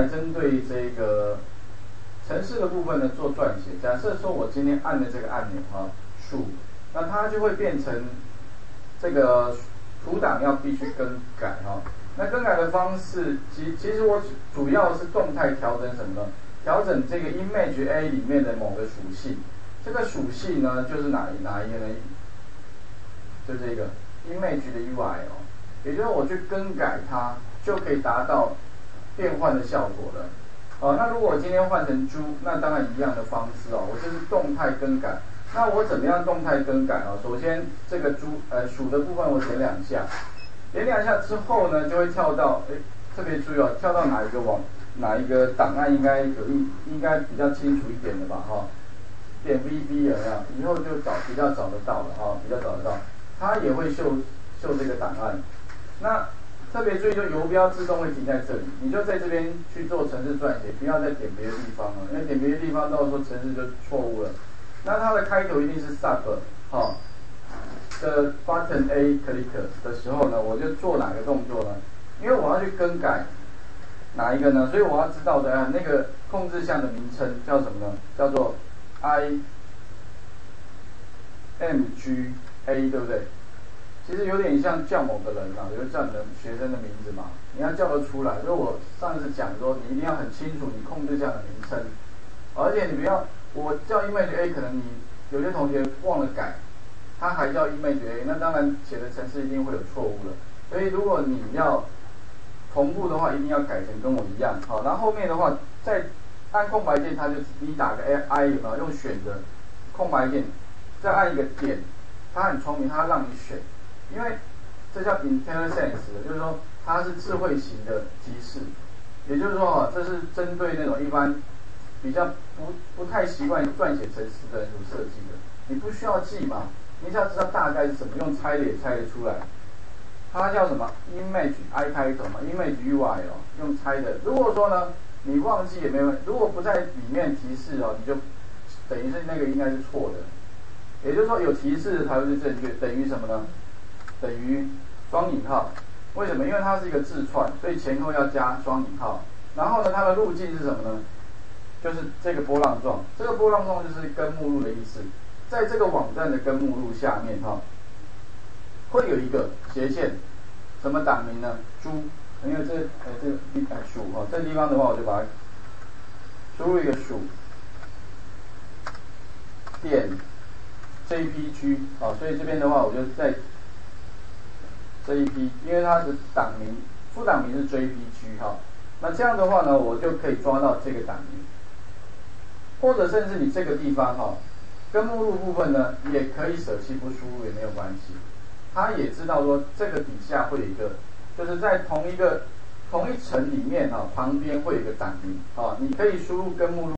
针对这个程式的部分呢做撰写。假设说我今天按的这个按钮属，那它就会变成这个图档要必须更改那更改的方式，其实我主要是动态调整什么呢？调整这个 image A 里面的某个属性。这个属性呢，就是哪一个呢？就这个 image 的 UI 也就是我去更改它，就可以达到变换的效果了。那如果我今天换成猪，那当然一样的方式我就是动态更改。那我怎么样动态更改首先这个属的部分我点2下，点2下之后呢，就会跳到特别注意跳到哪一个档案应该比较清楚一点的吧点 VB 有没有？以后就比较找得到了比较找得到，它也会秀这个档案。那特别注意，就游标自动会停在这里，你就在这边去做程式撰写，不要再点别的地方了，因为点别的地方到时候程式就错误了。那它的开头一定是 sub 的 button A click 的时候呢，我就做哪个动作呢？因为我要去更改哪一个呢？所以我要知道的那个控制项的名称叫什么呢？叫做 IMGA， 对不对？其实有点像叫某个人就是叫你的学生的名字嘛，你要叫得出来。所以我上次讲说，你一定要很清楚你控制项的名称，而且你不要我叫 image A， 可能你有些同学忘了改，他还叫 image A， 那当然写的程式一定会有错误了。所以如果你要同步的话，一定要改成跟我一样然后后面的话，再按空白键，它就你打个 I 有没有？用选的空白键，再按一个点，它很聪明，它让你选。因为这叫 IntelliSense， 就是说它是智慧型的提示，也就是说这是针对那种一般比较不太习惯撰写程式的人所设计的。你不需要记嘛，你只要知道大概是什么，用猜的也猜得出来。它叫什么 ？Image I 开头嘛 ，Image UI 用猜的。如果说呢你忘记也没问题，如果不在里面提示你就等于是那个应该是错的。也就是说有提示才会是正确，等于什么呢？等于双引号，为什么？因为它是一个字串，所以前后要加双引号。然后呢，它的路径是什么呢？就是这个波浪状，这个波浪状就是根目录的意思。在这个网站的根目录下面会有一个斜线，什么档名呢？猪，因为这个属这个地方的话，我就把它输入一个属点 JPG 所以这边的话，我就在JP， 因为它的档名副档名是 JPG 那这样的话呢，我就可以抓到这个档名，或者甚至你这个地方跟目录部分呢，也可以舍弃不输入也没有关系。它也知道说这个底下会有一个，就是在同一层里面旁边会有一个档名你可以输入跟目录。